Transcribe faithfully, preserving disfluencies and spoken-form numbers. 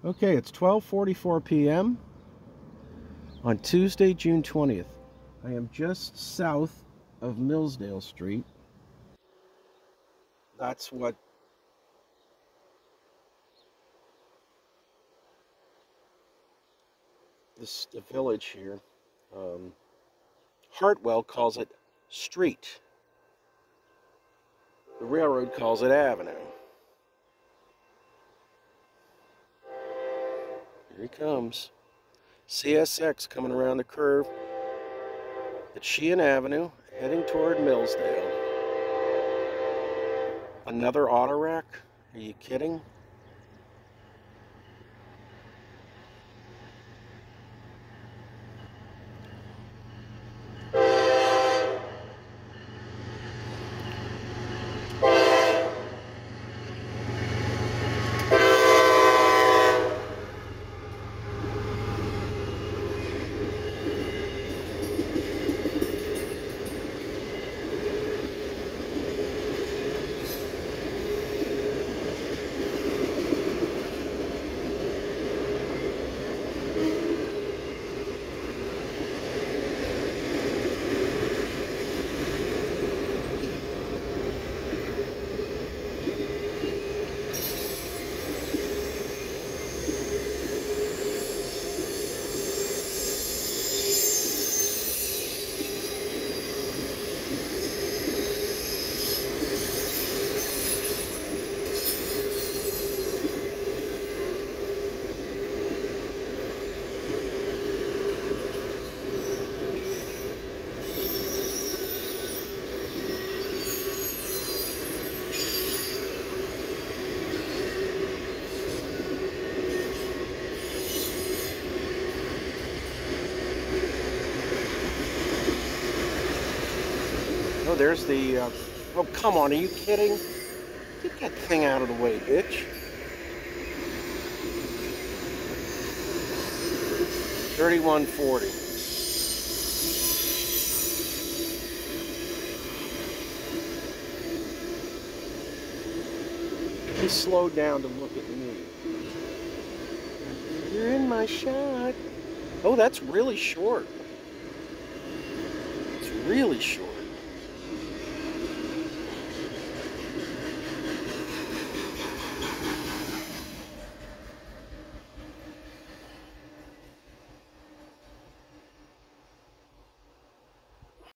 Okay, it's twelve forty-four p m on Tuesday, June twentieth. I am just south of Millsdale Street. That's what this the village here. Um, Hartwell calls it street. The railroad calls it avenue. Here he comes. C S X coming around the curve at Sheehan Avenue, heading toward Millsdale. Another autorack? Are you kidding? Oh, there's the, uh, oh, come on, are you kidding? Get that thing out of the way, bitch. thirty-one forty. He slowed down to look at me. You're in my shot. Oh, that's really short. It's really short.